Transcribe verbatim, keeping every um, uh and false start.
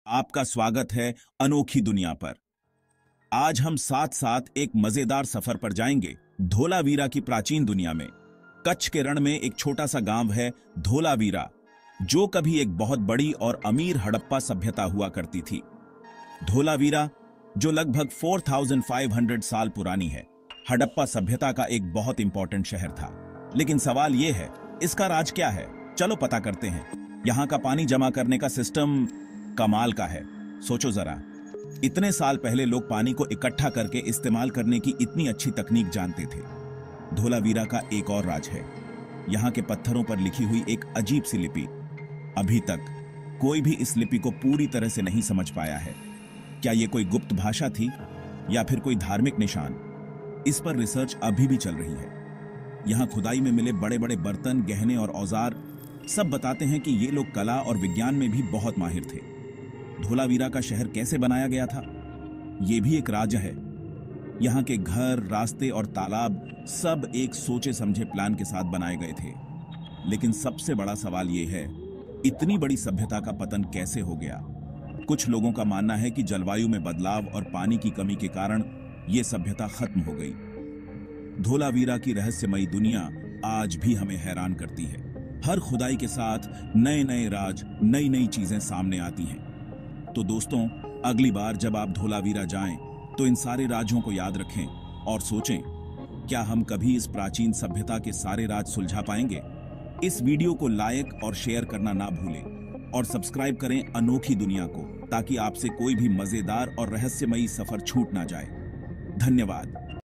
आपका स्वागत है अनोखी दुनिया पर। आज हम साथ साथ एक मजेदार सफर पर जाएंगे धोलावीरा की प्राचीन दुनिया में। कच्छ के रण में एक छोटा सा गांव है धोलावीरा, जो कभी एक बहुत बड़ी और अमीर हड़प्पा सभ्यता हुआ करती थी। धोलावीरा, जो लगभग चार हज़ार पाँच सौ साल पुरानी है, हड़प्पा सभ्यता का एक बहुत इंपॉर्टेंट शहर था। लेकिन सवाल यह है, इसका राज क्या है? चलो पता करते हैं। यहाँ का पानी जमा करने का सिस्टम कमाल का है। सोचो जरा, इतने साल पहले लोग पानी को इकट्ठा करके इस्तेमाल करने की इतनी अच्छी तकनीक जानते थे। धोलावीरा का एक और राज है, यहाँ के पत्थरों पर लिखी हुई एक अजीब सी लिपि। अभी तक कोई भी इस लिपि को पूरी तरह से नहीं समझ पाया है। क्या ये कोई गुप्त भाषा थी या फिर कोई धार्मिक निशान? इस पर रिसर्च अभी भी चल रही है। यहाँ खुदाई में मिले बड़े बड़े बर्तन, गहने और औजार सब बताते हैं कि ये लोग कला और विज्ञान में भी बहुत माहिर थे। धोलावीरा का शहर कैसे बनाया गया था, ये भी एक राज है। यहाँ के घर, रास्ते और तालाब सब एक सोचे समझे प्लान के साथ बनाए गए थे। लेकिन सबसे बड़ा सवाल ये है, इतनी बड़ी सभ्यता का पतन कैसे हो गया? कुछ लोगों का मानना है कि जलवायु में बदलाव और पानी की कमी के कारण यह सभ्यता खत्म हो गई। धोलावीरा की रहस्यमयी दुनिया आज भी हमें हैरान करती है। हर खुदाई के साथ नए नए राज, नई नई चीजें सामने आती हैं। तो दोस्तों, अगली बार जब आप धोलावीरा जाएं, तो इन सारे राजों को याद रखें और सोचें, क्या हम कभी इस प्राचीन सभ्यता के सारे राज सुलझा पाएंगे? इस वीडियो को लाइक और शेयर करना ना भूलें और सब्सक्राइब करें अनोखी दुनिया को, ताकि आपसे कोई भी मजेदार और रहस्यमयी सफर छूट ना जाए। धन्यवाद।